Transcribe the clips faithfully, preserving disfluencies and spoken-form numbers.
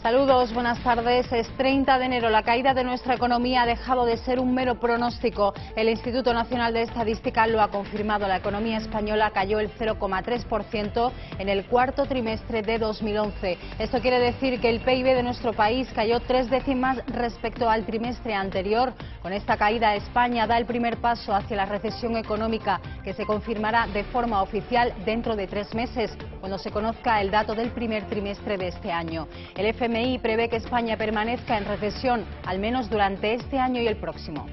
Saludos, buenas tardes. Es treinta de enero. La caída de nuestra economía ha dejado de ser un mero pronóstico. El Instituto Nacional de Estadística lo ha confirmado. La economía española cayó el cero coma tres por ciento en el cuarto trimestre de dos mil once. Esto quiere decir que el P I B de nuestro país cayó tres décimas respecto al trimestre anterior. Con esta caída, España da el primer paso hacia la recesión económica, que se confirmará de forma oficial dentro de tres meses, cuando se conozca el dato del primer trimestre de este año. El F M I prevé que España permanezca en recesión, al menos durante este año y el próximo.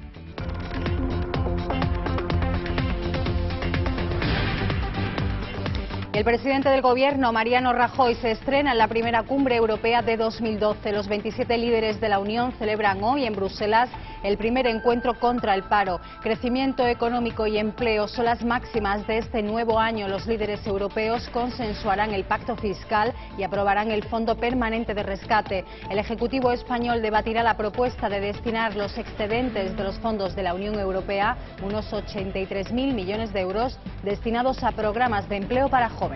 El presidente del Gobierno, Mariano Rajoy, se estrena en la primera cumbre europea de dos mil doce. Los veintisiete líderes de la Unión celebran hoy en Bruselas el primer encuentro contra el paro. Crecimiento económico y empleo son las máximas de este nuevo año. Los líderes europeos consensuarán el pacto fiscal y aprobarán el Fondo Permanente de Rescate. El Ejecutivo español debatirá la propuesta de destinar los excedentes de los fondos de la Unión Europea, unos ochenta y tres mil millones de euros, destinados a programas de empleo para jóvenes.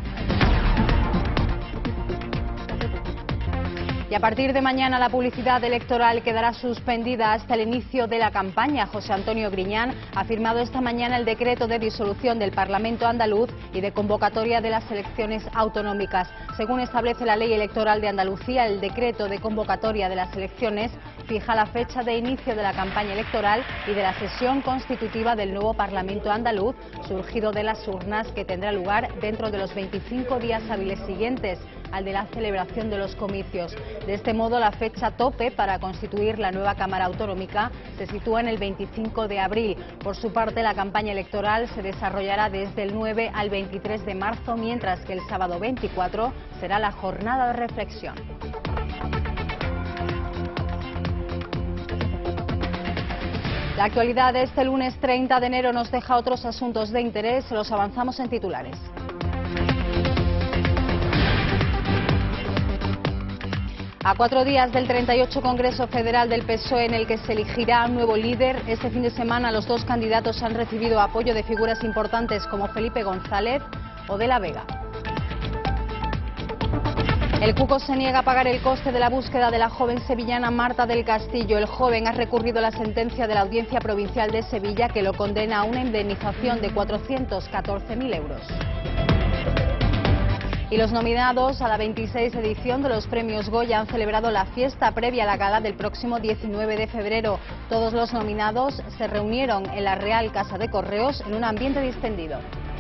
Y a partir de mañana la publicidad electoral quedará suspendida hasta el inicio de la campaña. José Antonio Griñán ha firmado esta mañana el decreto de disolución del Parlamento andaluz y de convocatoria de las elecciones autonómicas. Según establece la ley electoral de Andalucía, el decreto de convocatoria de las elecciones fija la fecha de inicio de la campaña electoral y de la sesión constitutiva del nuevo Parlamento andaluz, surgido de las urnas, que tendrá lugar dentro de los veinticinco días hábiles siguientes al de la celebración de los comicios. De este modo, la fecha tope para constituir la nueva Cámara Autonómica se sitúa en el veinticinco de abril. Por su parte, la campaña electoral se desarrollará desde el nueve al veintitrés de marzo, mientras que el sábado veinticuatro será la jornada de reflexión. La actualidad de este lunes treinta de enero nos deja otros asuntos de interés. Los avanzamos en titulares. A cuatro días del treinta y ocho Congreso Federal del P S O E, en el que se elegirá un nuevo líder, este fin de semana los dos candidatos han recibido apoyo de figuras importantes como Felipe González o De la Vega. El Cuco se niega a pagar el coste de la búsqueda de la joven sevillana Marta del Castillo. El joven ha recurrido a la sentencia de la Audiencia Provincial de Sevilla, que lo condena a una indemnización de cuatrocientos catorce mil euros. Y los nominados a la veintiséis edición de los Premios Goya han celebrado la fiesta previa a la gala del próximo diecinueve de febrero. Todos los nominados se reunieron en la Real Casa de Correos en un ambiente distendido.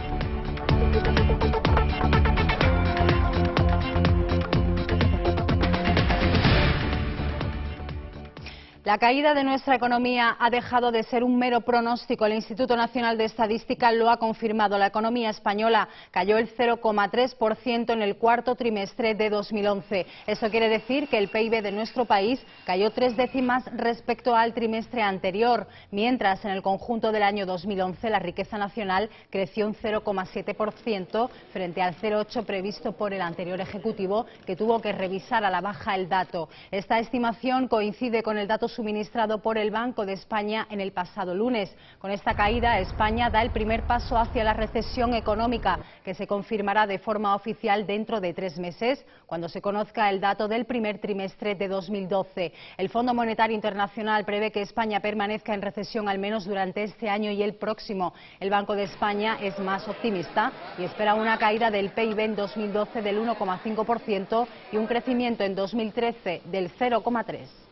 La caída de nuestra economía ha dejado de ser un mero pronóstico. El Instituto Nacional de Estadística lo ha confirmado. La economía española cayó el cero coma tres por ciento en el cuarto trimestre de dos mil once. Eso quiere decir que el P I B de nuestro país cayó tres décimas respecto al trimestre anterior, mientras en el conjunto del año dos mil once la riqueza nacional creció un cero coma siete por ciento frente al cero coma ocho por ciento previsto por el anterior Ejecutivo, que tuvo que revisar a la baja el dato. Esta estimación coincide con el dato suministrado por el Banco de España en el pasado lunes. Con esta caída, España da el primer paso hacia la recesión económica, que se confirmará de forma oficial dentro de tres meses, cuando se conozca el dato del primer trimestre de dos mil doce. El Fondo Monetario Internacional prevé que España permanezca en recesión al menos durante este año y el próximo. El Banco de España es más optimista y espera una caída del P I B en dos mil doce del uno coma cinco por ciento y un crecimiento en dos mil trece del cero coma tres por ciento.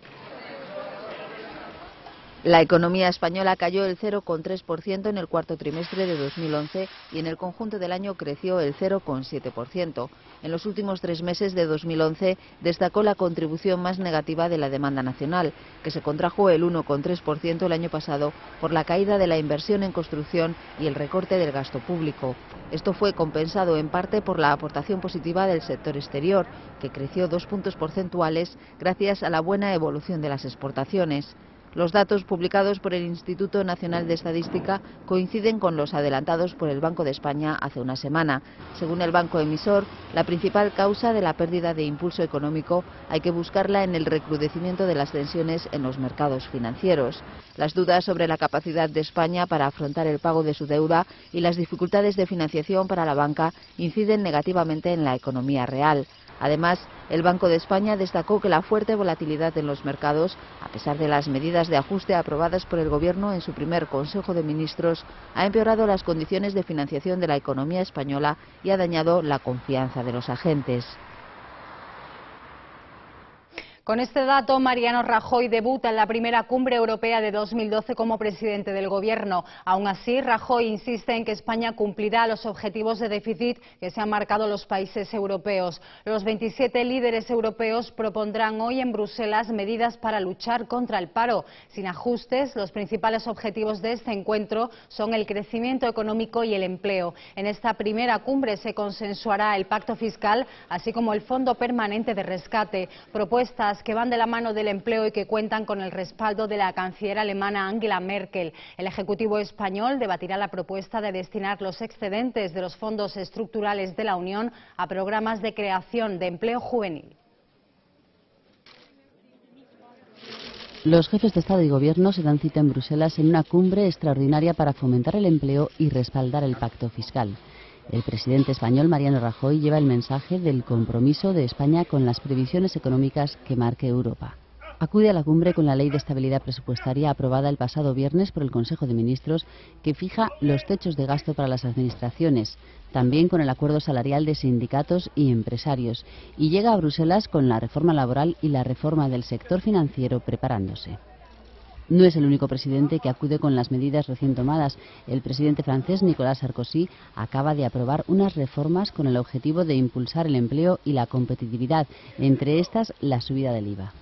La economía española cayó el cero coma tres por ciento en el cuarto trimestre de dos mil once y en el conjunto del año creció el cero coma siete por ciento. En los últimos tres meses de dos mil once destacó la contribución más negativa de la demanda nacional, que se contrajo el uno coma tres por ciento el año pasado por la caída de la inversión en construcción y el recorte del gasto público. Esto fue compensado en parte por la aportación positiva del sector exterior, que creció dos puntos porcentuales gracias a la buena evolución de las exportaciones. Los datos publicados por el Instituto Nacional de Estadística coinciden con los adelantados por el Banco de España hace una semana. Según el banco emisor, la principal causa de la pérdida de impulso económico hay que buscarla en el recrudecimiento de las tensiones en los mercados financieros. Las dudas sobre la capacidad de España para afrontar el pago de su deuda y las dificultades de financiación para la banca inciden negativamente en la economía real. Además, el Banco de España destacó que la fuerte volatilidad en los mercados, a pesar de las medidas de ajuste aprobadas por el Gobierno en su primer Consejo de Ministros, ha empeorado las condiciones de financiación de la economía española y ha dañado la confianza de los agentes. Con este dato, Mariano Rajoy debuta en la primera cumbre europea de dos mil doce como presidente del Gobierno. Aún así, Rajoy insiste en que España cumplirá los objetivos de déficit que se han marcado los países europeos. Los veintisiete líderes europeos propondrán hoy en Bruselas medidas para luchar contra el paro. Sin ajustes, los principales objetivos de este encuentro son el crecimiento económico y el empleo. En esta primera cumbre se consensuará el pacto fiscal, así como el Fondo Permanente de Rescate, propuestas que van de la mano del empleo y que cuentan con el respaldo de la canciller alemana Angela Merkel. El Ejecutivo español debatirá la propuesta de destinar los excedentes de los fondos estructurales de la Unión a programas de creación de empleo juvenil. Los jefes de Estado y Gobierno se dan cita en Bruselas en una cumbre extraordinaria para fomentar el empleo y respaldar el pacto fiscal. El presidente español, Mariano Rajoy, lleva el mensaje del compromiso de España con las previsiones económicas que marque Europa. Acude a la cumbre con la Ley de Estabilidad Presupuestaria aprobada el pasado viernes por el Consejo de Ministros, que fija los techos de gasto para las administraciones, también con el acuerdo salarial de sindicatos y empresarios, y llega a Bruselas con la reforma laboral y la reforma del sector financiero preparándose. No es el único presidente que acude con las medidas recién tomadas. El presidente francés, Nicolas Sarkozy, acaba de aprobar unas reformas con el objetivo de impulsar el empleo y la competitividad, entre estas la subida del I V A.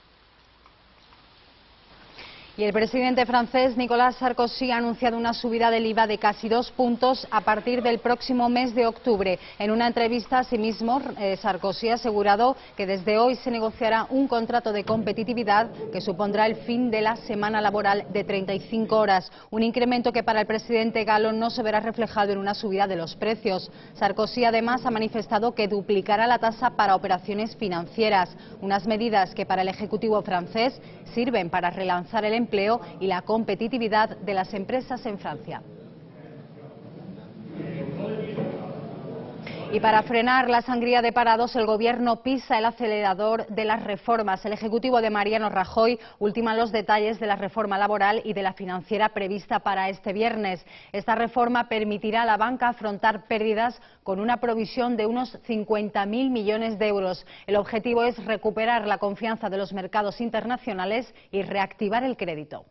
Y el presidente francés Nicolas Sarkozy ha anunciado una subida del I V A de casi dos puntos a partir del próximo mes de octubre. En una entrevista, asimismo, eh, Sarkozy ha asegurado que desde hoy se negociará un contrato de competitividad que supondrá el fin de la semana laboral de treinta y cinco horas, un incremento que para el presidente galo no se verá reflejado en una subida de los precios. Sarkozy además ha manifestado que duplicará la tasa para operaciones financieras, unas medidas que para el Ejecutivo francés sirven para relanzar el empleo y la competitividad de las empresas en Francia. Y para frenar la sangría de parados, el Gobierno pisa el acelerador de las reformas. El Ejecutivo de Mariano Rajoy ultima los detalles de la reforma laboral y de la financiera prevista para este viernes. Esta reforma permitirá a la banca afrontar pérdidas con una provisión de unos cincuenta mil millones de euros. El objetivo es recuperar la confianza de los mercados internacionales y reactivar el crédito.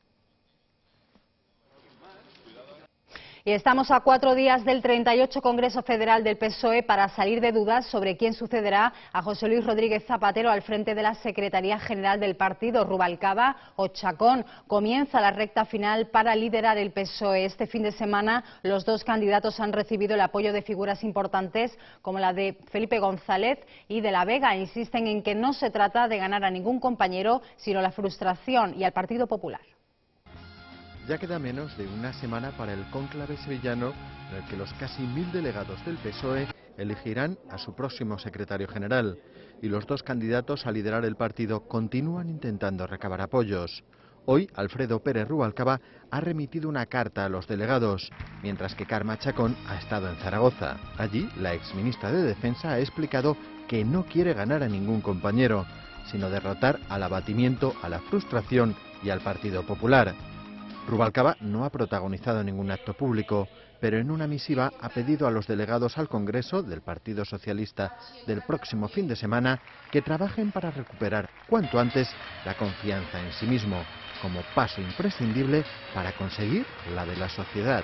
Y estamos a cuatro días del treinta y ocho Congreso Federal del P S O E para salir de dudas sobre quién sucederá a José Luis Rodríguez Zapatero al frente de la Secretaría General del partido, Rubalcaba o Chacón. Comienza la recta final para liderar el P S O E. Este fin de semana los dos candidatos han recibido el apoyo de figuras importantes como la de Felipe González y de la Vega. Insisten en que no se trata de ganar a ningún compañero, sino la frustración y al Partido Popular. Ya queda menos de una semana para el cónclave sevillano, en el que los casi mil delegados del P S O E elegirán a su próximo secretario general, y los dos candidatos a liderar el partido continúan intentando recabar apoyos. Hoy, Alfredo Pérez Rubalcaba ha remitido una carta a los delegados, mientras que Carme Chacón ha estado en Zaragoza. Allí, la exministra de Defensa ha explicado que no quiere ganar a ningún compañero, sino derrotar al abatimiento, a la frustración y al Partido Popular. Rubalcaba no ha protagonizado ningún acto público, pero en una misiva ha pedido a los delegados al Congreso del Partido Socialista del próximo fin de semana que trabajen para recuperar cuanto antes la confianza en sí mismo, como paso imprescindible para conseguir la de la sociedad.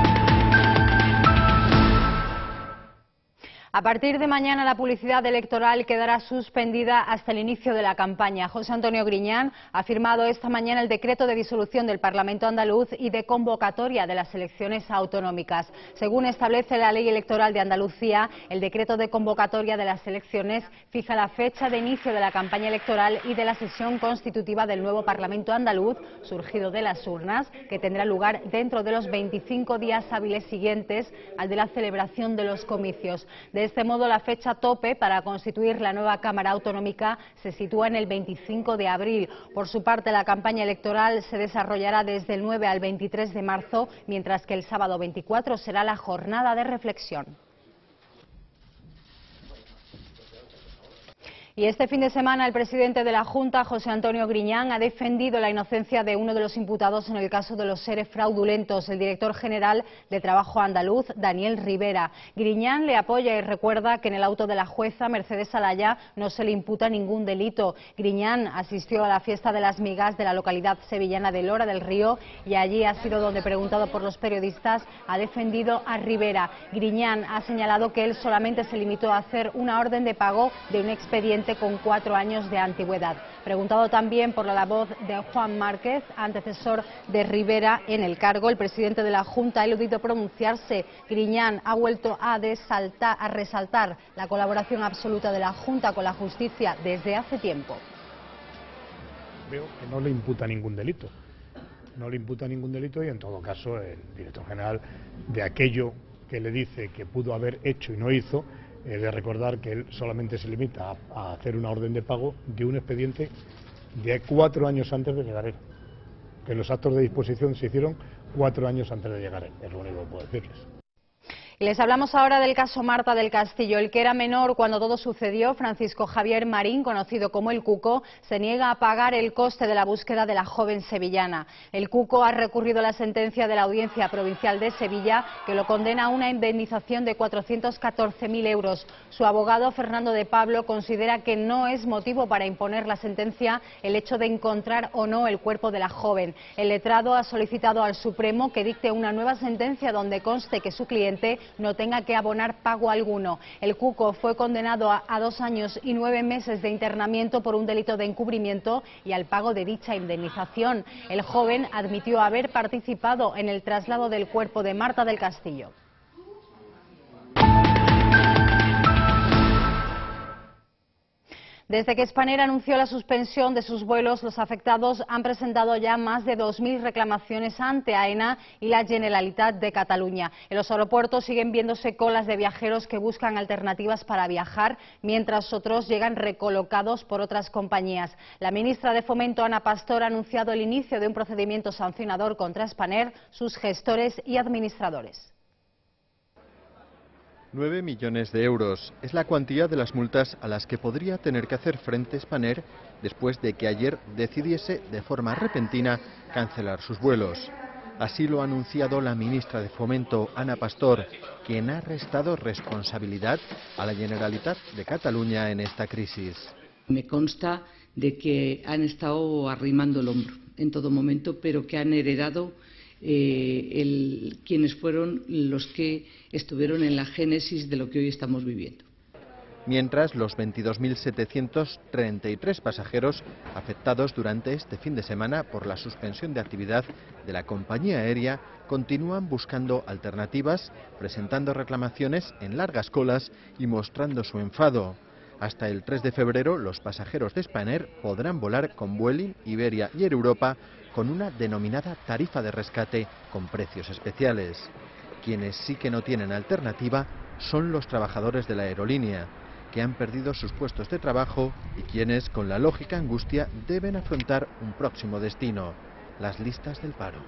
A partir de mañana la publicidad electoral quedará suspendida hasta el inicio de la campaña. José Antonio Griñán ha firmado esta mañana el decreto de disolución del Parlamento andaluz y de convocatoria de las elecciones autonómicas. Según establece la Ley Electoral de Andalucía, el decreto de convocatoria de las elecciones fija la fecha de inicio de la campaña electoral y de la sesión constitutiva del nuevo Parlamento andaluz, surgido de las urnas, que tendrá lugar dentro de los veinticinco días hábiles siguientes al de la celebración de los comicios. De este modo, la fecha tope para constituir la nueva Cámara Autonómica se sitúa en el veinticinco de abril. Por su parte, la campaña electoral se desarrollará desde el nueve al veintitrés de marzo, mientras que el sábado veinticuatro será la jornada de reflexión. Y este fin de semana el presidente de la Junta, José Antonio Griñán, ha defendido la inocencia de uno de los imputados en el caso de los seres fraudulentos, el director general de Trabajo andaluz, Daniel Rivera. Griñán le apoya y recuerda que en el auto de la jueza Mercedes Alaya no se le imputa ningún delito. Griñán asistió a la fiesta de las migas de la localidad sevillana de Lora del Río y allí ha sido donde, preguntado por los periodistas, ha defendido a Rivera. Griñán ha señalado que él solamente se limitó a hacer una orden de pago de un expediente con cuatro años de antigüedad. Preguntado también por la labor de Juan Márquez, antecesor de Rivera en el cargo, el presidente de la Junta ha eludido pronunciarse. Griñán ha vuelto a, desaltar, a resaltar la colaboración absoluta de la Junta con la justicia desde hace tiempo. Veo que no le imputa ningún delito. No le imputa ningún delito y en todo caso el director general, de aquello que le dice que pudo haber hecho y no hizo, he de recordar que él solamente se limita a, a hacer una orden de pago de un expediente de cuatro años antes de llegar él. Que los actos de disposición se hicieron cuatro años antes de llegar él, es lo único que puedo decirles. Y les hablamos ahora del caso Marta del Castillo. El que era menor cuando todo sucedió, Francisco Javier Marín, conocido como el Cuco, se niega a pagar el coste de la búsqueda de la joven sevillana. El Cuco ha recurrido a la sentencia de la Audiencia Provincial de Sevilla, que lo condena a una indemnización de cuatrocientos catorce mil euros. Su abogado, Fernando de Pablo, considera que no es motivo para imponer la sentencia el hecho de encontrar o no el cuerpo de la joven. El letrado ha solicitado al Supremo que dicte una nueva sentencia donde conste que su cliente no tenga que abonar pago alguno. El Cuco fue condenado a, a dos años y nueve meses de internamiento por un delito de encubrimiento y al pago de dicha indemnización. El joven admitió haber participado en el traslado del cuerpo de Marta del Castillo. Desde que Spanair anunció la suspensión de sus vuelos, los afectados han presentado ya más de dos mil reclamaciones ante AENA y la Generalitat de Cataluña. En los aeropuertos siguen viéndose colas de viajeros que buscan alternativas para viajar, mientras otros llegan recolocados por otras compañías. La ministra de Fomento, Ana Pastor, ha anunciado el inicio de un procedimiento sancionador contra Spanair, sus gestores y administradores. nueve millones de euros es la cuantía de las multas a las que podría tener que hacer frente Spanair después de que ayer decidiese de forma repentina cancelar sus vuelos. Así lo ha anunciado la ministra de Fomento, Ana Pastor, quien ha restado responsabilidad a la Generalitat de Cataluña en esta crisis. Me consta de que han estado arrimando el hombro en todo momento, pero que han heredado Eh, el, quienes fueron los que estuvieron en la génesis de lo que hoy estamos viviendo. Mientras, los veintidós mil setecientos treinta y tres pasajeros afectados durante este fin de semana por la suspensión de actividad de la compañía aérea continúan buscando alternativas, presentando reclamaciones en largas colas y mostrando su enfado. Hasta el tres de febrero, los pasajeros de Spanair podrán volar con Vueling, Iberia y Air Europa con una denominada tarifa de rescate con precios especiales. Quienes sí que no tienen alternativa son los trabajadores de la aerolínea, que han perdido sus puestos de trabajo y quienes, con la lógica angustia, deben afrontar un próximo destino: las listas del paro.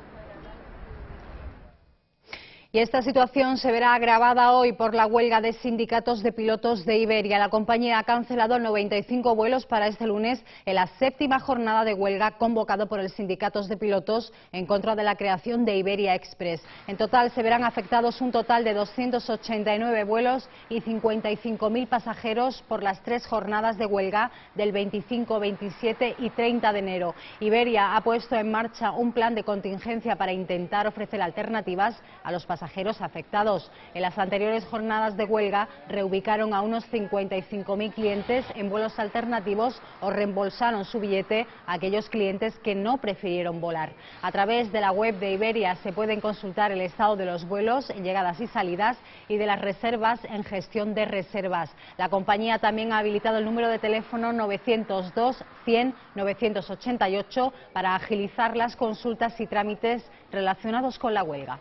Y esta situación se verá agravada hoy por la huelga de sindicatos de pilotos de Iberia. La compañía ha cancelado noventa y cinco vuelos para este lunes en la séptima jornada de huelga convocado por el sindicatos de pilotos en contra de la creación de Iberia Express. En total se verán afectados un total de doscientos ochenta y nueve vuelos y cincuenta y cinco mil pasajeros por las tres jornadas de huelga del veinticinco, veintisiete y treinta de enero. Iberia ha puesto en marcha un plan de contingencia para intentar ofrecer alternativas a los pasajeros pasajeros afectados. En las anteriores jornadas de huelga reubicaron a unos cincuenta y cinco mil clientes en vuelos alternativos o reembolsaron su billete a aquellos clientes que no prefirieron volar. A través de la web de Iberia se pueden consultar el estado de los vuelos en llegadas y salidas y de las reservas en gestión de reservas. La compañía también ha habilitado el número de teléfono novecientos dos, cien, novecientos ochenta y ocho para agilizar las consultas y trámites relacionados con la huelga.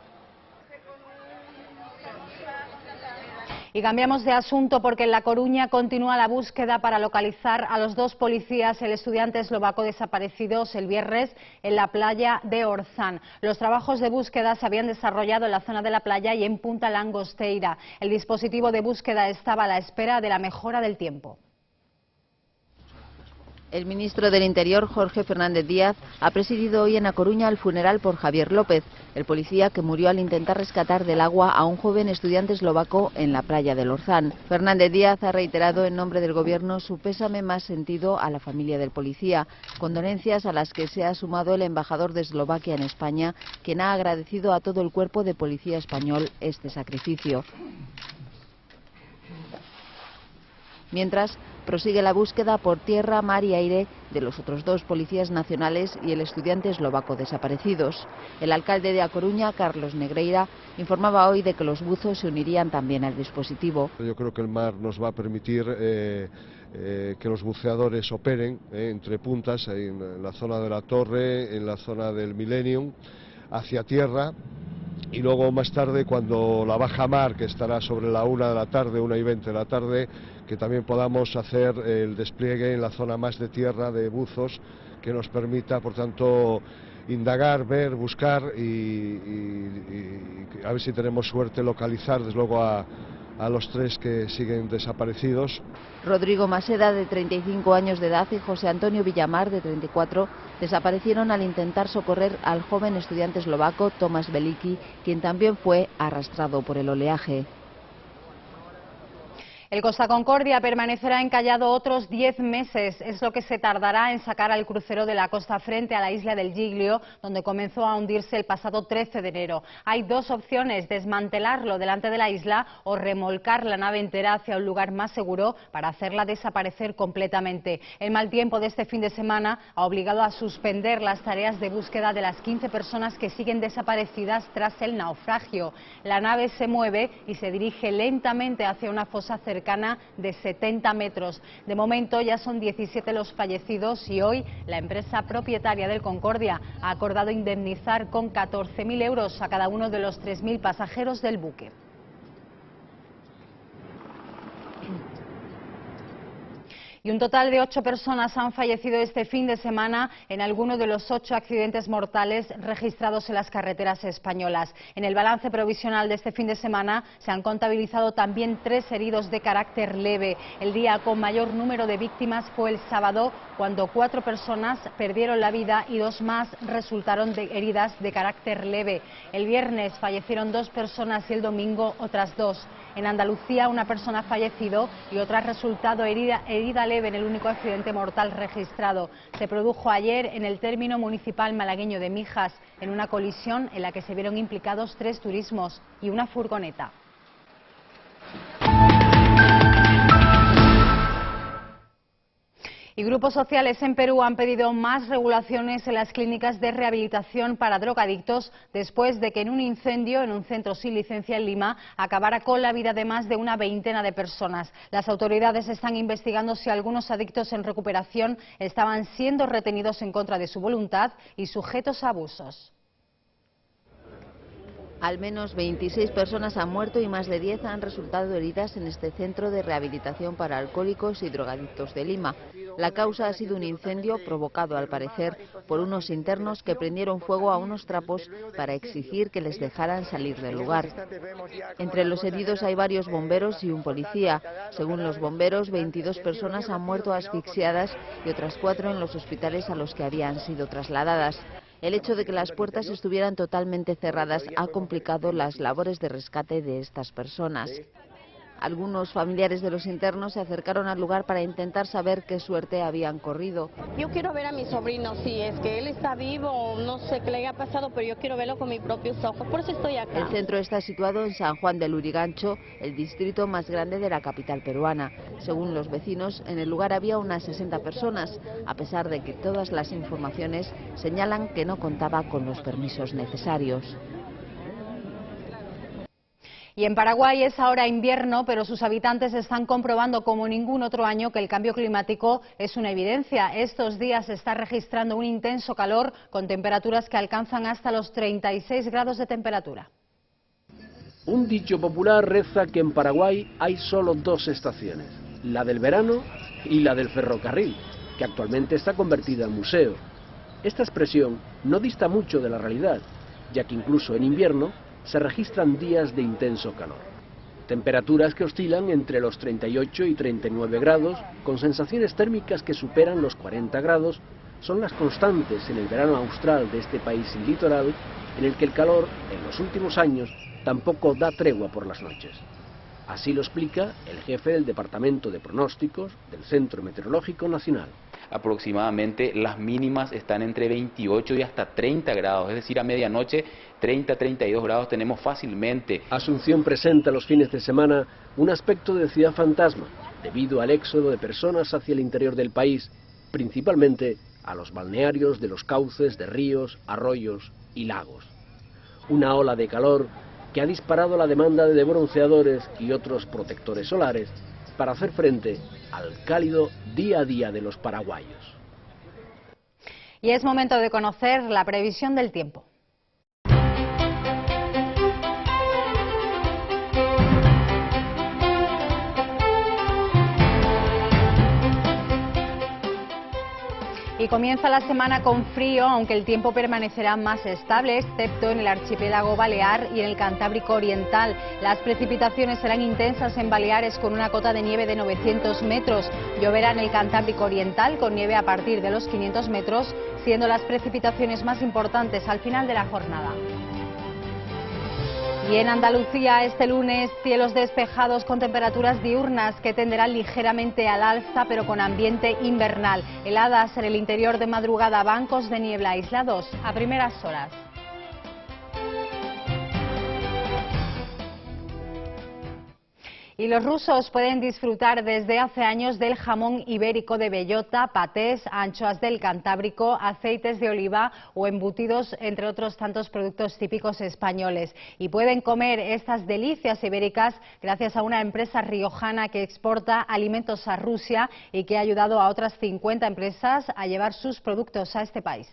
Y cambiamos de asunto porque en La Coruña continúa la búsqueda para localizar a los dos policías, el estudiante eslovaco desaparecidos el viernes en la playa de Orzán. Los trabajos de búsqueda se habían desarrollado en la zona de la playa y en Punta Langosteira. El dispositivo de búsqueda estaba a la espera de la mejora del tiempo. El ministro del Interior, Jorge Fernández Díaz, ha presidido hoy en A Coruña el funeral por Javier López, el policía que murió al intentar rescatar del agua a un joven estudiante eslovaco en la playa del Orzán. Fernández Díaz ha reiterado en nombre del Gobierno su pésame más sentido a la familia del policía, condolencias a las que se ha sumado el embajador de Eslovaquia en España, quien ha agradecido a todo el cuerpo de policía español este sacrificio. Mientras, prosigue la búsqueda por tierra, mar y aire de los otros dos policías nacionales y el estudiante eslovaco desaparecidos. El alcalde de A Coruña, Carlos Negreira, informaba hoy de que los buzos se unirían también al dispositivo. Yo creo que el mar nos va a permitir eh, eh, que los buceadores operen eh, entre puntas, en, en la zona de la Torre, en la zona del Millennium, hacia tierra. Y luego más tarde, cuando la baja mar, que estará sobre la una de la tarde, una y veinte de la tarde, que también podamos hacer el despliegue en la zona más de tierra de buzos, que nos permita, por tanto, indagar, ver, buscar y, y, y a ver si tenemos suerte localizar, desde luego, a, a los tres que siguen desaparecidos. Rodrigo Maseda, de treinta y cinco años de edad, y José Antonio Villamar, de treinta y cuatro, desaparecieron al intentar socorrer al joven estudiante eslovaco Tomás Veliki, quien también fue arrastrado por el oleaje. El Costa Concordia permanecerá encallado otros diez meses. Es lo que se tardará en sacar al crucero de la costa frente a la isla del Giglio, donde comenzó a hundirse el pasado trece de enero. Hay dos opciones: desmantelarlo delante de la isla o remolcar la nave entera hacia un lugar más seguro para hacerla desaparecer completamente. El mal tiempo de este fin de semana ha obligado a suspender las tareas de búsqueda de las quince personas que siguen desaparecidas tras el naufragio. La nave se mueve y se dirige lentamente hacia una fosa cercana cercana de setenta metros. De momento ya son diecisiete los fallecidos y hoy la empresa propietaria del Concordia ha acordado indemnizar con catorce mil euros a cada uno de los tres mil pasajeros del buque. Y un total de ocho personas han fallecido este fin de semana en alguno de los ocho accidentes mortales registrados en las carreteras españolas. En el balance provisional de este fin de semana se han contabilizado también tres heridos de carácter leve. El día con mayor número de víctimas fue el sábado, cuando cuatro personas perdieron la vida y dos más resultaron de heridas de carácter leve. El viernes fallecieron dos personas y el domingo otras dos. En Andalucía, una persona ha fallecido y otra ha resultado herida, herida leve en el único accidente mortal registrado. Se produjo ayer en el término municipal malagueño de Mijas, en una colisión en la que se vieron implicados tres turismos y una furgoneta. Y grupos sociales en Perú han pedido más regulaciones en las clínicas de rehabilitación para drogadictos después de que en un incendio en un centro sin licencia en Lima acabara con la vida de más de una veintena de personas. Las autoridades están investigando si algunos adictos en recuperación estaban siendo retenidos en contra de su voluntad y sujetos a abusos. Al menos veintiséis personas han muerto y más de diez han resultado heridas en este centro de rehabilitación para alcohólicos y drogadictos de Lima. La causa ha sido un incendio provocado, al parecer, por unos internos que prendieron fuego a unos trapos para exigir que les dejaran salir del lugar. Entre los heridos hay varios bomberos y un policía. Según los bomberos, veintidós personas han muerto asfixiadas y otras cuatro en los hospitales a los que habían sido trasladadas. El hecho de que las puertas estuvieran totalmente cerradas ha complicado las labores de rescate de estas personas. Algunos familiares de los internos se acercaron al lugar para intentar saber qué suerte habían corrido. Yo quiero ver a mi sobrino, si es que él está vivo, no sé qué le haya pasado, pero yo quiero verlo con mis propios ojos, por eso estoy acá. El centro está situado en San Juan del Lurigancho, el distrito más grande de la capital peruana. Según los vecinos, en el lugar había unas sesenta personas, a pesar de que todas las informaciones señalan que no contaba con los permisos necesarios. Y en Paraguay es ahora invierno, pero sus habitantes están comprobando como ningún otro año que el cambio climático es una evidencia. Estos días se está registrando un intenso calor con temperaturas que alcanzan hasta los treinta y seis grados de temperatura. Un dicho popular reza que en Paraguay hay solo dos estaciones, la del verano y la del ferrocarril, que actualmente está convertida en museo. Esta expresión no dista mucho de la realidad, ya que incluso en invierno se registran días de intenso calor. Temperaturas que oscilan entre los treinta y ocho y treinta y nueve grados, con sensaciones térmicas que superan los cuarenta grados, son las constantes en el verano austral de este país sin litoral, en el que el calor, en los últimos años, tampoco da tregua por las noches. Así lo explica el jefe del Departamento de Pronósticos del Centro Meteorológico Nacional. Aproximadamente las mínimas están entre veintiocho y hasta treinta grados, es decir, a medianoche treinta a treinta y dos grados tenemos fácilmente. Asunción presenta los fines de semana un aspecto de ciudad fantasma, debido al éxodo de personas hacia el interior del país, principalmente a los balnearios de los cauces de ríos, arroyos y lagos. Una ola de calor que ha disparado la demanda de bronceadores y otros protectores solares para hacer frente al cálido día a día de los paraguayos. Y es momento de conocer la previsión del tiempo. Y comienza la semana con frío, aunque el tiempo permanecerá más estable, excepto en el archipiélago balear y en el Cantábrico oriental. Las precipitaciones serán intensas en Baleares con una cota de nieve de novecientos metros. Lloverá en el Cantábrico oriental con nieve a partir de los quinientos metros, siendo las precipitaciones más importantes al final de la jornada. Y en Andalucía este lunes cielos despejados con temperaturas diurnas que tenderán ligeramente al alza pero con ambiente invernal. Heladas en el interior de madrugada, bancos de niebla aislados a primeras horas. Y los rusos pueden disfrutar desde hace años del jamón ibérico de bellota, patés, anchoas del Cantábrico, aceites de oliva o embutidos, entre otros tantos productos típicos españoles. Y pueden comer estas delicias ibéricas gracias a una empresa riojana que exporta alimentos a Rusia y que ha ayudado a otras cincuenta empresas a llevar sus productos a este país.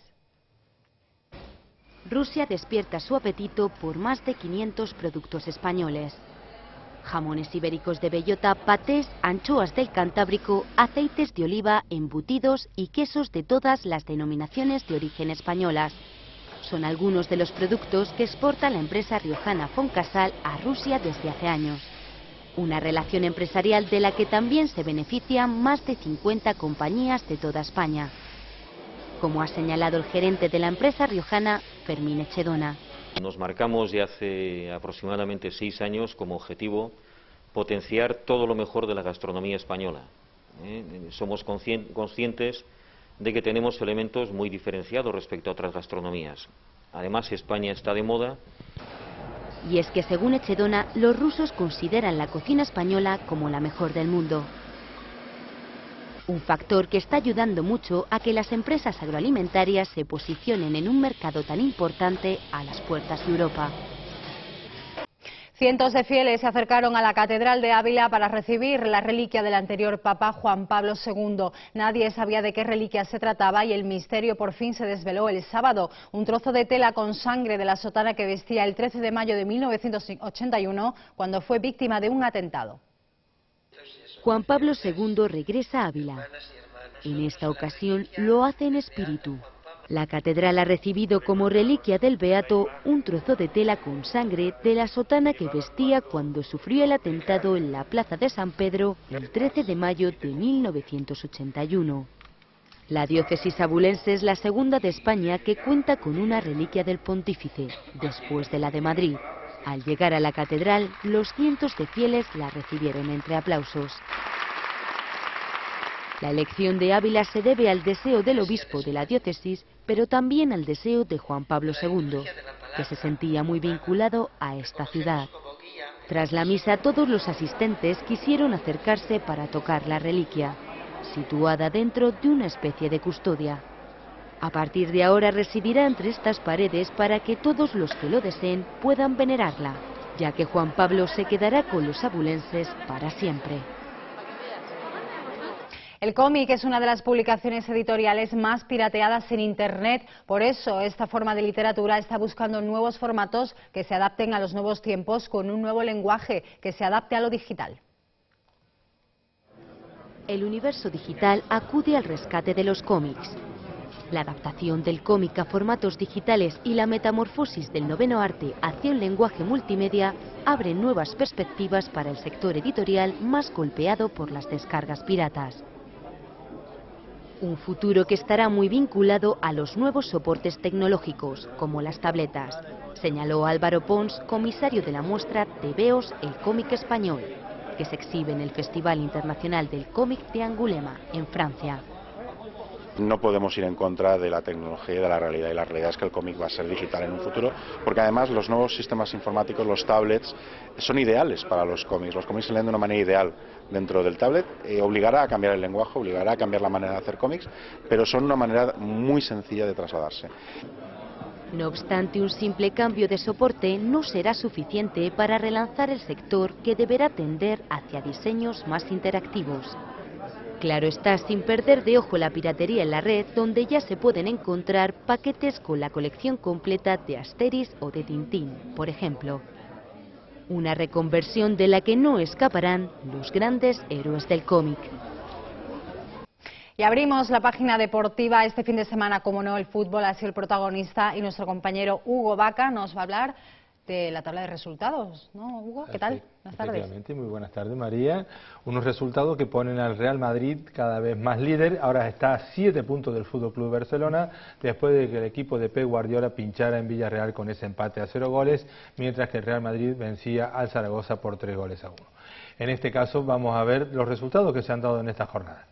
Rusia despierta su apetito por más de quinientos productos españoles. Jamones ibéricos de bellota, patés, anchoas del Cantábrico, aceites de oliva, embutidos y quesos de todas las denominaciones de origen españolas. Son algunos de los productos que exporta la empresa riojana Foncasal a Rusia desde hace años. Una relación empresarial de la que también se benefician más de cincuenta compañías de toda España. Como ha señalado el gerente de la empresa riojana, Fermín Echedona. Nos marcamos ya hace aproximadamente seis años como objetivo potenciar todo lo mejor de la gastronomía española. ¿eh? Somos conscientes de que tenemos elementos muy diferenciados respecto a otras gastronomías. Además, España está de moda. Y es que, según Echedona, los rusos consideran la cocina española como la mejor del mundo. Un factor que está ayudando mucho a que las empresas agroalimentarias se posicionen en un mercado tan importante a las puertas de Europa. Cientos de fieles se acercaron a la Catedral de Ávila para recibir la reliquia del anterior Papa Juan Pablo segundo. Nadie sabía de qué reliquia se trataba y el misterio por fin se desveló el sábado. Un trozo de tela con sangre de la sotana que vestía el trece de mayo de mil novecientos ochenta y uno, cuando fue víctima de un atentado. Juan Pablo segundo regresa a Ávila. En esta ocasión lo hace en espíritu. La catedral ha recibido como reliquia del beato un trozo de tela con sangre de la sotana que vestía cuando sufrió el atentado en la plaza de San Pedro el trece de mayo de mil novecientos ochenta y uno. La diócesis abulense es la segunda de España que cuenta con una reliquia del pontífice, después de la de Madrid. Al llegar a la catedral, los cientos de fieles la recibieron entre aplausos. La elección de Ávila se debe al deseo del obispo de la diócesis, pero también al deseo de Juan Pablo segundo, que se sentía muy vinculado a esta ciudad. Tras la misa, todos los asistentes quisieron acercarse para tocar la reliquia, situada dentro de una especie de custodia. A partir de ahora residirá entre estas paredes para que todos los que lo deseen puedan venerarla, ya que Juan Pablo se quedará con los abulenses para siempre. El cómic es una de las publicaciones editoriales más pirateadas en Internet. Por eso, esta forma de literatura está buscando nuevos formatos que se adapten a los nuevos tiempos, con un nuevo lenguaje que se adapte a lo digital. El universo digital acude al rescate de los cómics. La adaptación del cómic a formatos digitales y la metamorfosis del noveno arte hacia un lenguaje multimedia abren nuevas perspectivas para el sector editorial más golpeado por las descargas piratas. Un futuro que estará muy vinculado a los nuevos soportes tecnológicos, como las tabletas, señaló Álvaro Pons, comisario de la muestra Tebeos, el cómic español, que se exhibe en el Festival Internacional del Cómic de Angulema, en Francia. No podemos ir en contra de la tecnología y de la realidad, y la realidad es que el cómic va a ser digital en un futuro, porque además los nuevos sistemas informáticos, los tablets, son ideales para los cómics. Los cómics se leen de una manera ideal dentro del tablet, eh, obligará a cambiar el lenguaje, obligará a cambiar la manera de hacer cómics, pero son una manera muy sencilla de trasladarse. No obstante, un simple cambio de soporte no será suficiente para relanzar el sector, que deberá tender hacia diseños más interactivos. Claro está, sin perder de ojo la piratería en la red, donde ya se pueden encontrar paquetes con la colección completa de Asterix o de Tintín, por ejemplo. Una reconversión de la que no escaparán los grandes héroes del cómic. Y abrimos la página deportiva este fin de semana, como no, el fútbol ha sido el protagonista y nuestro compañero Hugo Vaca nos va a hablar de la tabla de resultados, ¿no, Hugo? ¿Qué tal? Buenas tardes. Efectivamente, muy buenas tardes, María. Unos resultados que ponen al Real Madrid cada vez más líder. Ahora está a siete puntos del Fútbol Club Barcelona, después de que el equipo de Pep Guardiola pinchara en Villarreal con ese empate a cero goles, mientras que el Real Madrid vencía al Zaragoza por tres goles a uno. En este caso vamos a ver los resultados que se han dado en esta jornada.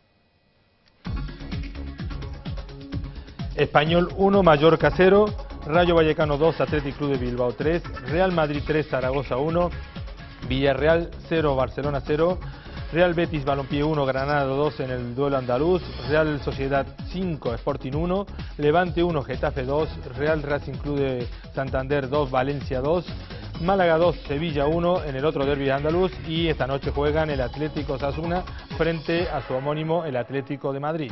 Español uno, Mallorca cero, Rayo Vallecano dos, Athletic Club de Bilbao tres, Real Madrid tres, Zaragoza uno, Villarreal cero, Barcelona cero, Real Betis Balompié uno, Granada dos en el duelo andaluz, Real Sociedad cinco, Sporting uno, Levante uno, Getafe dos, Real Racing Club de Santander dos, Valencia dos, Málaga dos, Sevilla uno en el otro derbi andaluz, y esta noche juegan el Atlético Osasuna frente a su homónimo el Atlético de Madrid.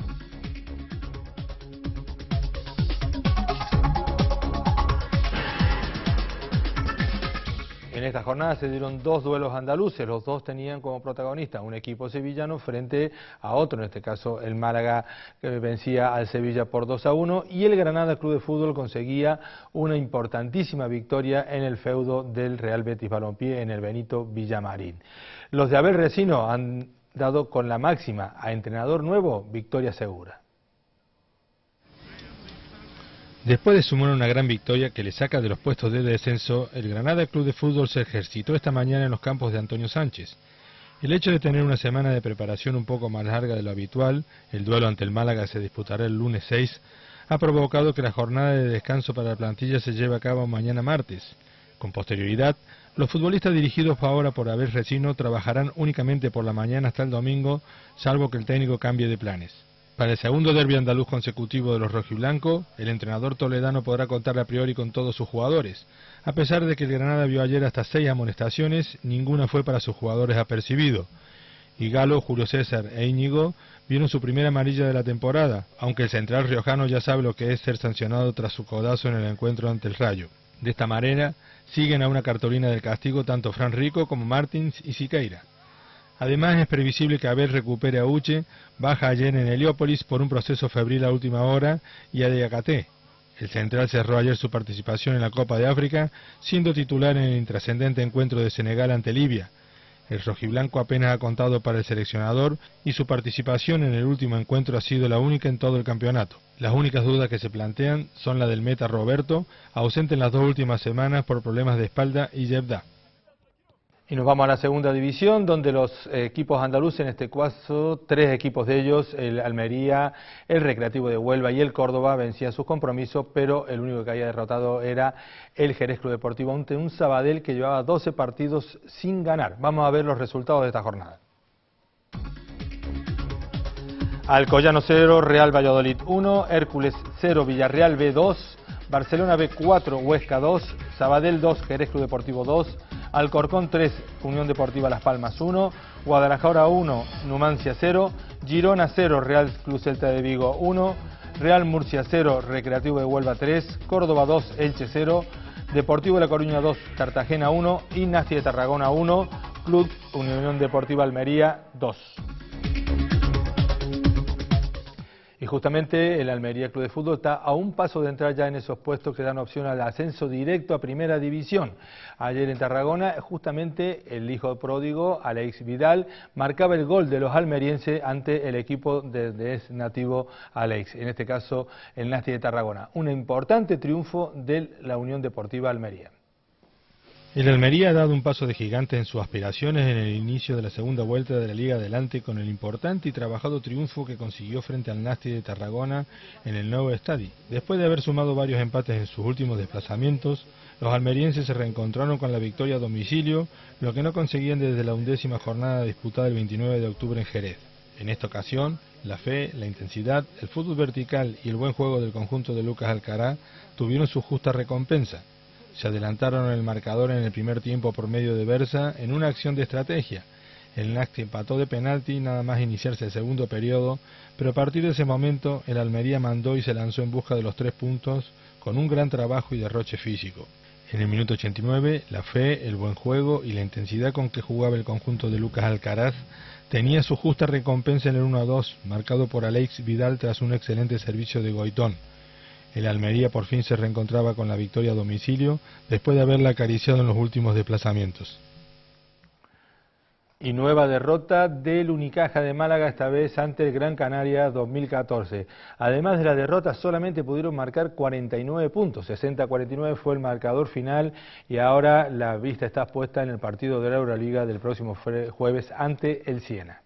En esta jornada se dieron dos duelos andaluces, los dos tenían como protagonista un equipo sevillano frente a otro, en este caso el Málaga, que vencía al Sevilla por dos a uno, y el Granada Club de Fútbol conseguía una importantísima victoria en el feudo del Real Betis Balompié en el Benito Villamarín. Los de Abel Resino han dado con la máxima a entrenador nuevo, victoria segura. Después de sumar una gran victoria que le saca de los puestos de descenso, el Granada Club de Fútbol se ejercitó esta mañana en los campos de Antonio Sánchez. El hecho de tener una semana de preparación un poco más larga de lo habitual, el duelo ante el Málaga se disputará el lunes seis, ha provocado que la jornada de descanso para la plantilla se lleve a cabo mañana martes. Con posterioridad, los futbolistas dirigidos ahora por Abel Resino trabajarán únicamente por la mañana hasta el domingo, salvo que el técnico cambie de planes. Para el segundo derbi andaluz consecutivo de los rojiblancos, el entrenador toledano podrá contar a priori con todos sus jugadores. A pesar de que el Granada vio ayer hasta seis amonestaciones, ninguna fue para sus jugadores apercibido. Y Galo, Julio César e Íñigo vieron su primera amarilla de la temporada, aunque el central riojano ya sabe lo que es ser sancionado tras su codazo en el encuentro ante el Rayo. De esta manera, siguen a una cartulina del castigo tanto Fran Rico como Martins y Siqueira. Además, es previsible que Abel recupere a Uche, baja ayer en Heliópolis por un proceso febril a última hora, y a Diakate. El central cerró ayer su participación en la Copa de África, siendo titular en el intrascendente encuentro de Senegal ante Libia. El rojiblanco apenas ha contado para el seleccionador y su participación en el último encuentro ha sido la única en todo el campeonato. Las únicas dudas que se plantean son la del meta Roberto, ausente en las dos últimas semanas por problemas de espalda, y Yebda. Y nos vamos a la segunda división, donde los equipos andaluces, en este caso, tres equipos de ellos, el Almería, el Recreativo de Huelva y el Córdoba, vencían sus compromisos, pero el único que había derrotado era el Jerez Club Deportivo, ante un Sabadell que llevaba doce partidos sin ganar. Vamos a ver los resultados de esta jornada. Alcoyano cero, Real Valladolid uno, Hércules cero, Villarreal B dos, Barcelona B cuatro, Huesca dos, Sabadell dos, Jerez Club Deportivo dos, Alcorcón tres, Unión Deportiva Las Palmas uno, Guadalajara uno, Numancia cero, Girona cero, Real Club Celta de Vigo uno, Real Murcia cero, Recreativo de Huelva tres, Córdoba dos, Elche cero, Deportivo de La Coruña dos, Cartagena uno, Ignacia de Tarragona uno, Club Unión Deportiva Almería dos. Y justamente el Almería Club de Fútbol está a un paso de entrar ya en esos puestos que dan opción al ascenso directo a Primera División. Ayer en Tarragona, justamente el hijo pródigo, Alex Vidal, marcaba el gol de los almerienses ante el equipo de, de es nativo Alex, en este caso el Nasti de Tarragona. Un importante triunfo de la Unión Deportiva Almería. El Almería ha dado un paso de gigante en sus aspiraciones en el inicio de la segunda vuelta de la Liga Adelante con el importante y trabajado triunfo que consiguió frente al Nasti de Tarragona en el nuevo estadio. Después de haber sumado varios empates en sus últimos desplazamientos, los almerienses se reencontraron con la victoria a domicilio, lo que no conseguían desde la undécima jornada disputada el veintinueve de octubre en Jerez. En esta ocasión, la fe, la intensidad, el fútbol vertical y el buen juego del conjunto de Lucas Alcaraz tuvieron su justa recompensa. Se adelantaron en el marcador en el primer tiempo por medio de Bersa en una acción de estrategia. El Nasti empató de penalti nada más iniciarse el segundo periodo, pero a partir de ese momento el Almería mandó y se lanzó en busca de los tres puntos con un gran trabajo y derroche físico. En el minuto ochenta y nueve, la fe, el buen juego y la intensidad con que jugaba el conjunto de Lucas Alcaraz tenía su justa recompensa en el uno a dos, marcado por Alex Vidal tras un excelente servicio de Goitón. El Almería por fin se reencontraba con la victoria a domicilio después de haberla acariciado en los últimos desplazamientos. Y nueva derrota del Unicaja de Málaga, esta vez ante el Gran Canaria dos mil catorce. Además de la derrota, solamente pudieron marcar cuarenta y nueve puntos, sesenta a cuarenta y nueve fue el marcador final y ahora la vista está puesta en el partido de la Euroliga del próximo jueves ante el Siena.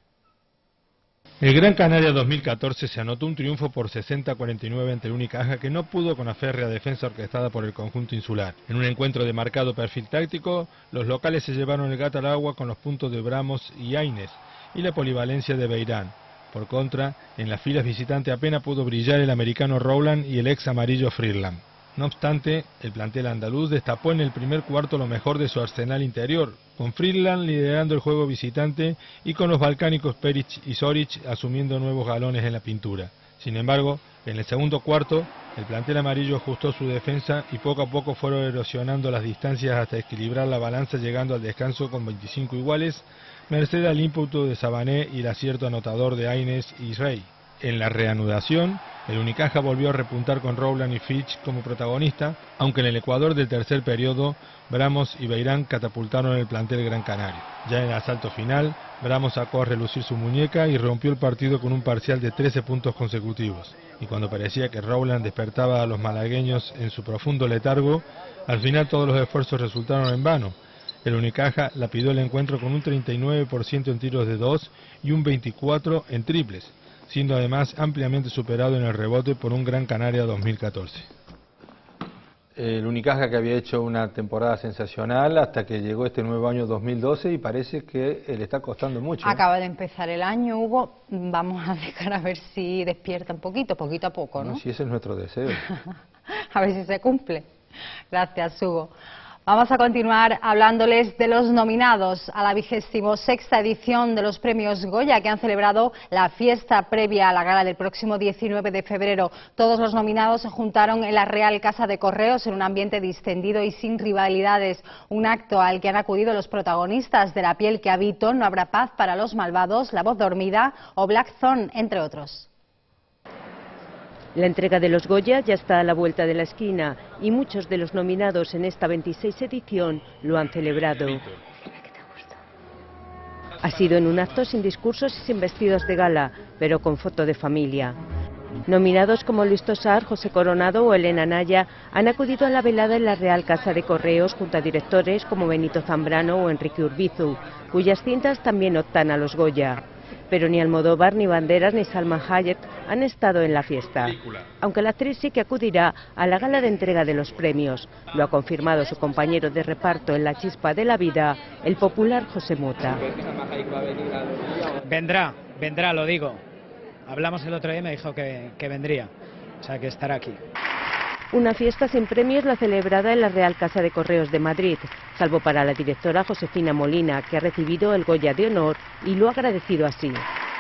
El Gran Canaria dos mil catorce se anotó un triunfo por sesenta a cuarenta y nueve ante el Unicaja, que no pudo con la férrea defensa orquestada por el conjunto insular. En un encuentro de marcado perfil táctico, los locales se llevaron el gato al agua con los puntos de Bramos y Aines y la polivalencia de Beirán. Por contra, en las filas visitantes apenas pudo brillar el americano Rowland y el ex amarillo Freeland. No obstante, el plantel andaluz destapó en el primer cuarto lo mejor de su arsenal interior, con Freeland liderando el juego visitante y con los balcánicos Peric y Soric asumiendo nuevos galones en la pintura. Sin embargo, en el segundo cuarto, el plantel amarillo ajustó su defensa y poco a poco fueron erosionando las distancias hasta equilibrar la balanza, llegando al descanso con veinticinco iguales, merced al ímpetu de Sabané y el acierto anotador de Aines y Rey. En la reanudación, el Unicaja volvió a repuntar con Rowland y Fitch como protagonista, aunque en el Ecuador del tercer periodo, Bramos y Beirán catapultaron el plantel Gran Canario. Ya en el asalto final, Bramos sacó a relucir su muñeca y rompió el partido con un parcial de trece puntos consecutivos. Y cuando parecía que Rowland despertaba a los malagueños en su profundo letargo, al final todos los esfuerzos resultaron en vano. El Unicaja lapidó el encuentro con un treinta y nueve por ciento en tiros de dos y un veinticuatro por ciento en triples, siendo además ampliamente superado en el rebote por un Gran Canaria dos mil catorce. El Unicaja, que había hecho una temporada sensacional hasta que llegó este nuevo año dos mil doce y parece que le está costando mucho. Acaba de empezar el año, Hugo, vamos a dejar a ver si despierta un poquito, poquito a poco, ¿no? No, si ese es nuestro deseo. A ver si se cumple. Gracias, Hugo. Vamos a continuar hablándoles de los nominados a la vigésimo sexta edición de los premios Goya, que han celebrado la fiesta previa a la gala del próximo diecinueve de febrero. Todos los nominados se juntaron en la Real Casa de Correos en un ambiente distendido y sin rivalidades. Un acto al que han acudido los protagonistas de La piel que habito, No habrá paz para los malvados, La voz dormida o Black Thorn, entre otros. La entrega de los Goya ya está a la vuelta de la esquina y muchos de los nominados en esta veintiséis edición lo han celebrado. Ha sido en un acto sin discursos y sin vestidos de gala, pero con foto de familia. Nominados como Luis Tosar, José Coronado o Elena Naya han acudido a la velada en la Real Casa de Correos junto a directores como Benito Zambrano o Enrique Urbizu, cuyas cintas también optan a los Goya. Pero ni Almodóvar, ni Banderas, ni Salma Hayek han estado en la fiesta. Aunque la actriz sí que acudirá a la gala de entrega de los premios. Lo ha confirmado su compañero de reparto en La chispa de la vida, el popular José Mota. Vendrá, vendrá, lo digo. Hablamos el otro día y me dijo que, que vendría. O sea, que estará aquí. Una fiesta sin premios la celebrada en la Real Casa de Correos de Madrid, salvo para la directora Josefina Molina, que ha recibido el Goya de Honor y lo ha agradecido así.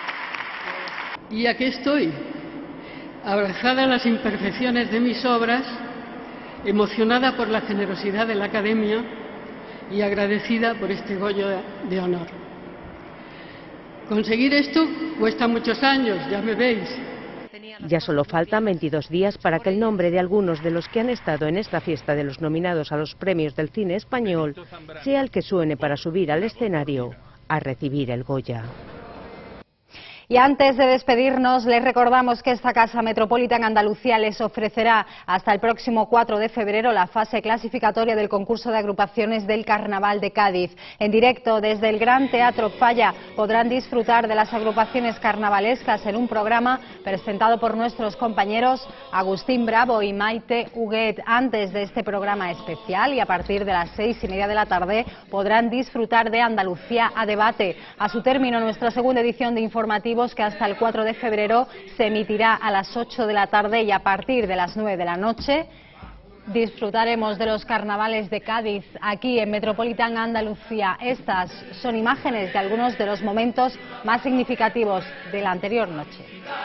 Y aquí estoy, abrazada a las imperfecciones de mis obras, emocionada por la generosidad de la Academia y agradecida por este Goya de Honor. Conseguir esto cuesta muchos años, ya me veis. Ya solo faltan veintidós días para que el nombre de algunos de los que han estado en esta fiesta de los nominados a los premios del cine español sea el que suene para subir al escenario a recibir el Goya. Y antes de despedirnos, les recordamos que esta Casa Metropolitan Andalucía les ofrecerá hasta el próximo cuatro de febrero la fase clasificatoria del concurso de agrupaciones del Carnaval de Cádiz. En directo desde el Gran Teatro Falla podrán disfrutar de las agrupaciones carnavalescas en un programa presentado por nuestros compañeros Agustín Bravo y Maite Huguet. Antes de este programa especial y a partir de las seis y media de la tarde podrán disfrutar de Andalucía a debate. A su término, nuestra segunda edición de informativo que hasta el cuatro de febrero se emitirá a las ocho de la tarde y a partir de las nueve de la noche disfrutaremos de los carnavales de Cádiz aquí en Metropolitan Andalucía. Estas son imágenes de algunos de los momentos más significativos de la anterior noche.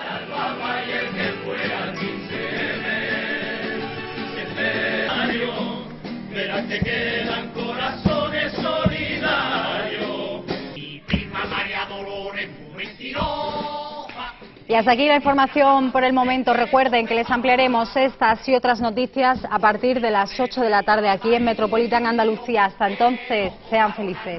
Y hasta aquí la información por el momento. Recuerden que les ampliaremos estas y otras noticias a partir de las ocho de la tarde aquí en Metropolitan Andalucía. Hasta entonces, sean felices.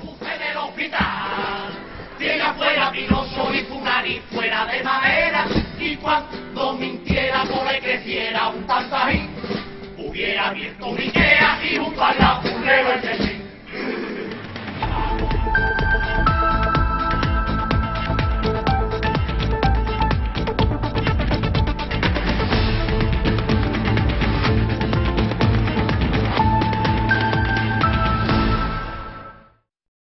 Fuera vinoso y funari fuera de madera, y cuando mintiera no le creciera un tantajín, hubiera abierto un Ikea y un palafurero el